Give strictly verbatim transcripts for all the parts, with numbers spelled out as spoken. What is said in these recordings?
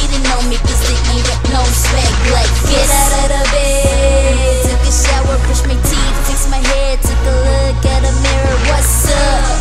hating on me cause they ain't got no swag like this. Get out of the bed, took a shower, brush my teeth, fix my hair, took a look at a mirror, what's up?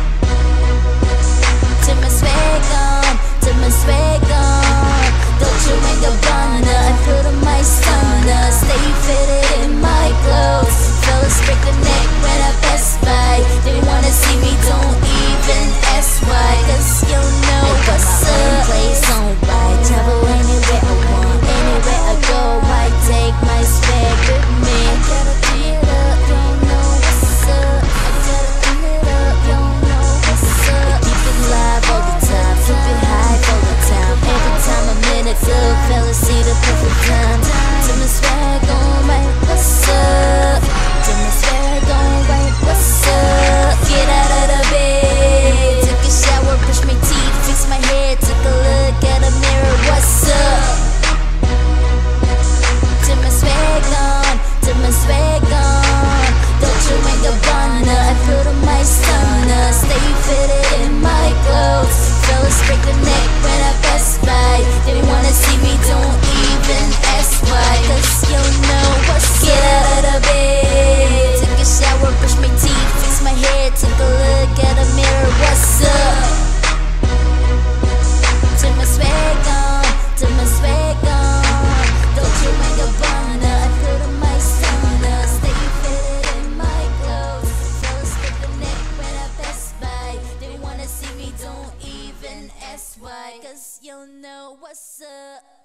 Turn my swag on, turn my swag on, don't you ain't a bummer, I put on my stunner, stay fitted in my clothes, fellas break the neck when I pass by, they wanna see me, don't even ask why, cause you know what's up. I got my own place on right, travel anywhere I want, anywhere I go, I take my swag with me. I gotta clean it up, you don't know what's up. I gotta clean it up, you don't know what's up. Keep it live all the time, keep it high all the time. Every time I'm in a club, fellas see the perfect time. Turn my swag on right, what's up? Turn my swag on right, what's up? Get out of the bed, took a shower, brush my teeth, fix my hair, took a look at a mirror, what's up? Turn my swag on, turn my swag on, don't you ain't a bummer, I put on my stunner, stay fitted in my clothes, fellas break the neck when I pass by, they wanna see me, don't even ask why, cause you know what's up. Get out of the bed, took a shower, brush my teeth, fix my hair, took a look at a mirror, what's up? Turn my swag on, turn my swag on, don't you ain't a bummer, I put on my stunner, stay fitted in my clothes, fellas break the neck when I pass by, they wanna see me, don't even ask why, cause you know what's up.